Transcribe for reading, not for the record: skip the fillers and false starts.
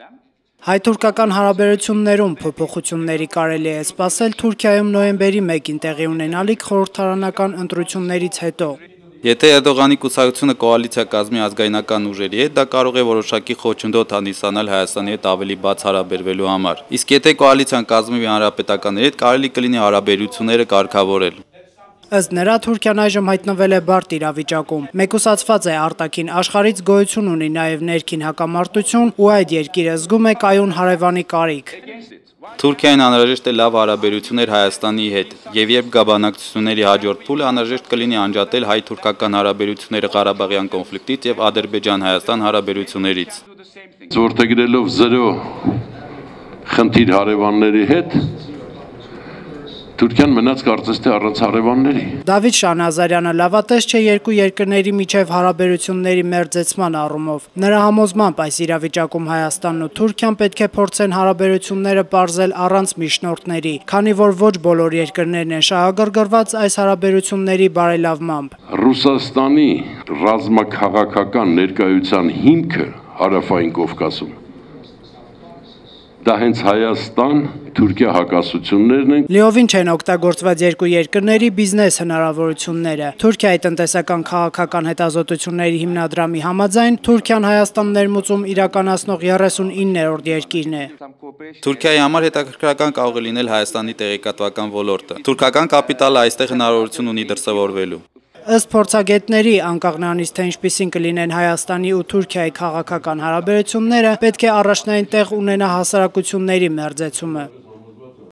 Հայ-թուրքական հարաբերություններում փոփոխությունների կարելի է սպասել Թուրքիայում նոյեմբերի 1-ին տեղի ունենալիք խորհրդարանական ընտրություններից հետո։ Եթե Էրդողանի կուսակցությունը կոալիցիա կազմի ազգայնական ուժերի հետ, դա կարող է որոշակի խոչընդոտ հանդիսանալ Հայաստանի հետ ավելի բաց հարաբերվելու համար։ Իսկ եթե կոալիցիան կազմվի հանրապետականների հետ, կարելի կլինի հարաբերությունները կարգավորել։ Ըստ նրա, Թուրքիան այժմ հայտնվել է բարդ իրավիճակում։ Մեկուսացված է արտաքին աշխարհից, գոյություն ունի նաև ներքին հակամարտություն ու այդ երկիրը զգում է կայուն հարևանի կարիք։ Թուրքիային անհրաժեշտ է լավ հարաբերություններ Հայաստանի հետ, եւ երբ գա բանակցությունների հաջորդ փուլը, անհրաժեշտ կլինի անջատել հայ-թուրքական հարաբերությունները Ղարաբաղյան կոնֆլիկտից եւ Ադրբեջան-Հայաստան հարաբերություններից։ Որդեգրելով զրո խնդիր հարևանների հետ Թուրքիան մնաց կարծես թե առանց հարևանների։ Դավիթ Շանազարյանը լավատես չէ երկու երկրների միջև հարաբերությունների մերձեցման առումով։ Նրա համոզմամբ այս իրավիճակում Հայաստանն ու Թուրքիան պետք է փորձեն հարաբերությունները պարզել առանց միջնորդների, քանի որ ոչ բոլոր երկրներն են շահագրգռված այս հարաբերությունների բարելավմամբ։ Ռուսաստանի ռազմաքաղաքական ներկայության հիմքը Հարավային Կովկասում դա հենց Հայաստան-Թուրքիա հակասություններն են։ Լիովին չեն օգտագործված երկու երկրների բիզնես հնարավորությունները։ Թուրքիայի տնտեսական քաղաքական հետազոտությունների հիմնադրամի համաձայն Թուրքիան Հայաստան ներմուծում իրականացնող 39-րդ երկիրն է։ Թուրքիայի համար հետաքրքրական կարող է լինել Հայաստանի տեղեկատվական ոլորտը։ Թուրքական կապիտալը այստեղ հնարավորություն ունի դրսևորվելու։ Ըստ փորձագետների, անկախ նրանից թե ինչպիսին կլինեն Հայաստանի ու Թուրքիայի քաղաքական հարաբերությունները, պետք է առաջնային տեղ ունենա հասարակությունների մերձեցումը։